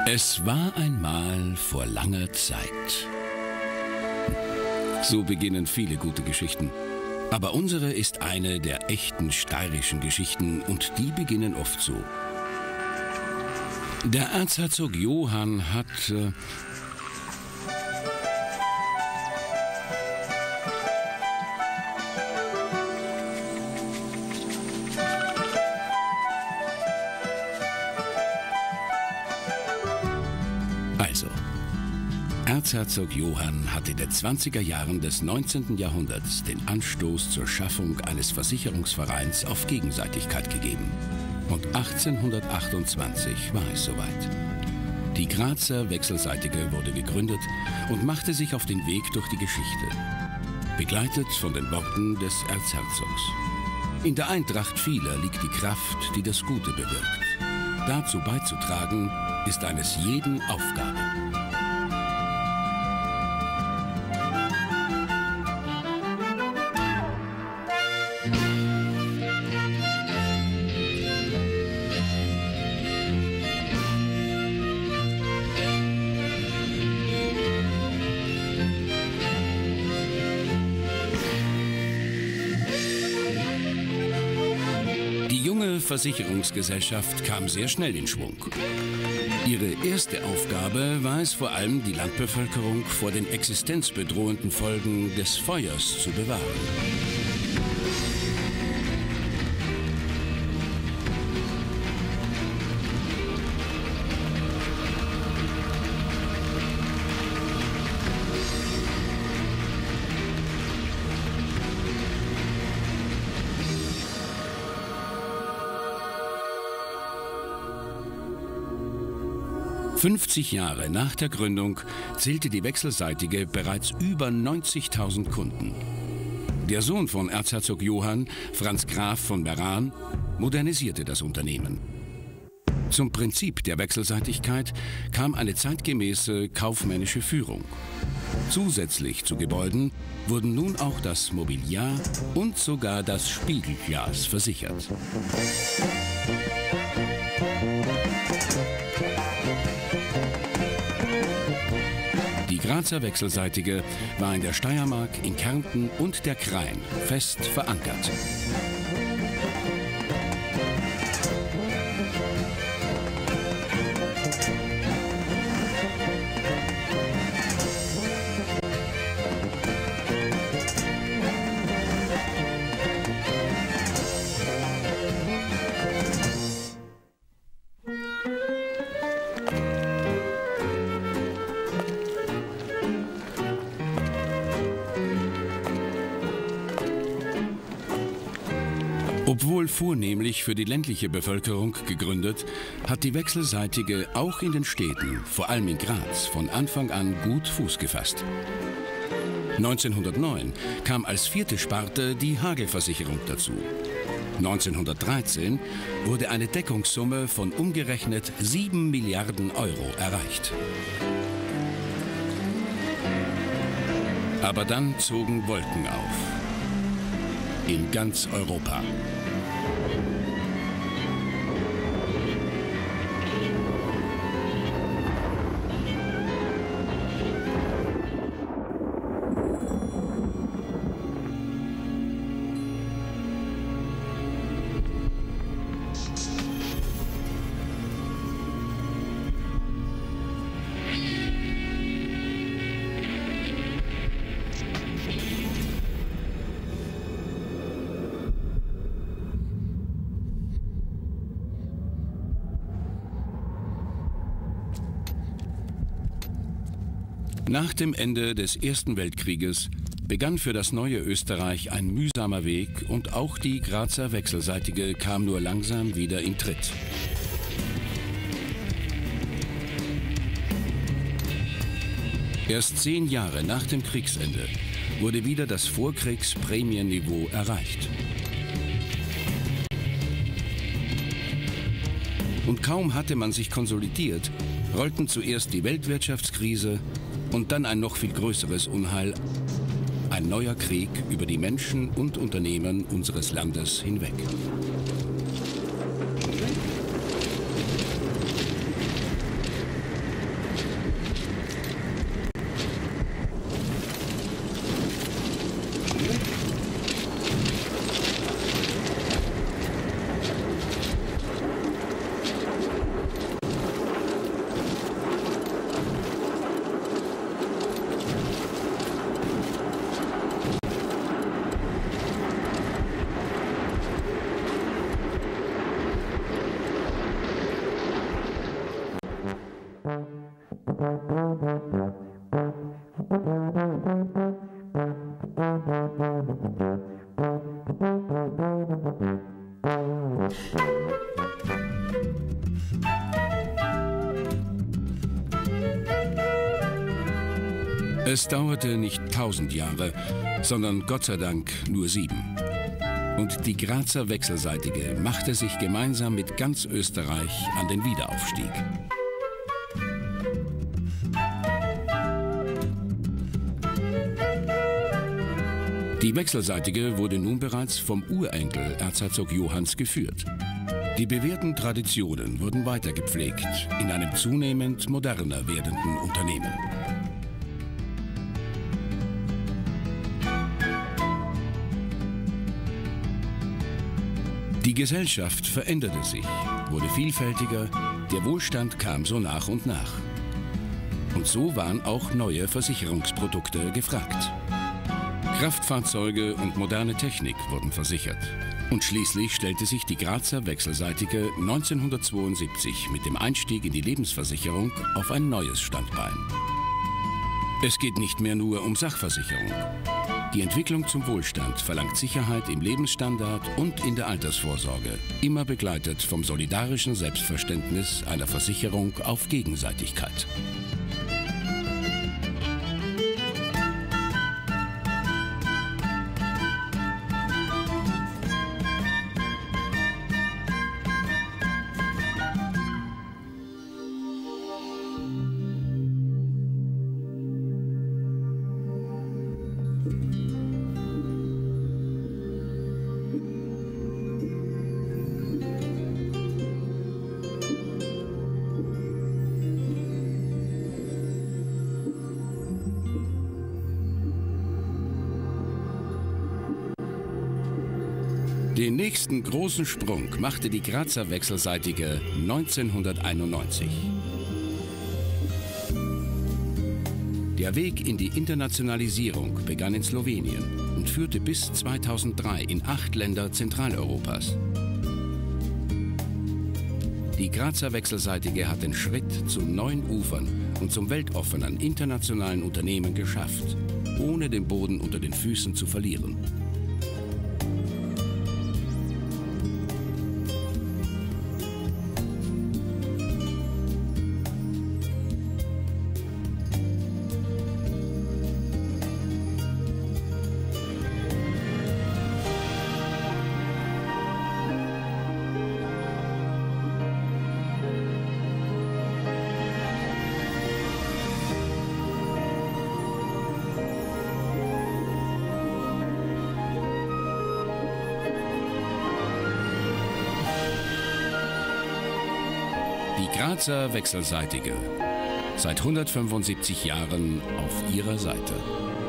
Es war einmal vor langer Zeit. So beginnen viele gute Geschichten. Aber unsere ist eine der echten steirischen Geschichten und die beginnen oft so. Der Erzherzog Johann hat... Erzherzog Johann hatte in den 20er Jahren des 19. Jahrhunderts den Anstoß zur Schaffung eines Versicherungsvereins auf Gegenseitigkeit gegeben. Und 1828 war es soweit. Die Grazer Wechselseitige wurde gegründet und machte sich auf den Weg durch die Geschichte, begleitet von den Worten des Erzherzogs. In der Eintracht vieler liegt die Kraft, die das Gute bewirkt. Dazu beizutragen, ist eines jeden Aufgabe. Versicherungsgesellschaft kam sehr schnell in Schwung. Ihre erste Aufgabe war es vor allem, die Landbevölkerung vor den existenzbedrohenden Folgen des Feuers zu bewahren. »50 Jahre nach der Gründung zählte die Wechselseitige bereits über 90.000 Kunden. Der Sohn von Erzherzog Johann, Franz Graf von Meran, modernisierte das Unternehmen. Zum Prinzip der Wechselseitigkeit kam eine zeitgemäße kaufmännische Führung. Zusätzlich zu Gebäuden wurden nun auch das Mobiliar und sogar das Spiegelglas versichert. Die Grazer Wechselseitige war in der Steiermark, in Kärnten und der Krain fest verankert. Obwohl vornehmlich für die ländliche Bevölkerung gegründet, hat die Wechselseitige auch in den Städten, vor allem in Graz, von Anfang an gut Fuß gefasst. 1909 kam als vierte Sparte die Hagelversicherung dazu. 1913 wurde eine Deckungssumme von umgerechnet 7 Milliarden Euro erreicht. Aber dann zogen Wolken auf. In ganz Europa. Nach dem Ende des Ersten Weltkrieges begann für das neue Österreich ein mühsamer Weg und auch die Grazer Wechselseitige kam nur langsam wieder in Tritt. Erst 10 Jahre nach dem Kriegsende wurde wieder das Vorkriegsprämienniveau erreicht. Und kaum hatte man sich konsolidiert, rollten zuerst die Weltwirtschaftskrise und dann ein noch viel größeres Unheil, ein neuer Krieg über die Menschen und Unternehmen unseres Landes hinweg. Es dauerte nicht 1000 Jahre, sondern Gott sei Dank nur 7. Und die Grazer Wechselseitige machte sich gemeinsam mit ganz Österreich an den Wiederaufstieg. Die Wechselseitige wurde nun bereits vom Urenkel Erzherzog Johanns geführt. Die bewährten Traditionen wurden weitergepflegt in einem zunehmend moderner werdenden Unternehmen. Die Gesellschaft veränderte sich, wurde vielfältiger, der Wohlstand kam so nach und nach. Und so waren auch neue Versicherungsprodukte gefragt. Kraftfahrzeuge und moderne Technik wurden versichert. Und schließlich stellte sich die Grazer Wechselseitige 1972 mit dem Einstieg in die Lebensversicherung auf ein neues Standbein. Es geht nicht mehr nur um Sachversicherung. Die Entwicklung zum Wohlstand verlangt Sicherheit im Lebensstandard und in der Altersvorsorge, immer begleitet vom solidarischen Selbstverständnis einer Versicherung auf Gegenseitigkeit. Den nächsten großen Sprung machte die Grazer Wechselseitige 1991. Der Weg in die Internationalisierung begann in Slowenien und führte bis 2003 in 8 Länder Zentraleuropas. Die Grazer Wechselseitige hat den Schritt zu neuen Ufern und zum weltoffenen internationalen Unternehmen geschafft, ohne den Boden unter den Füßen zu verlieren. Die Grazer Wechselseitige, seit 175 Jahren auf ihrer Seite.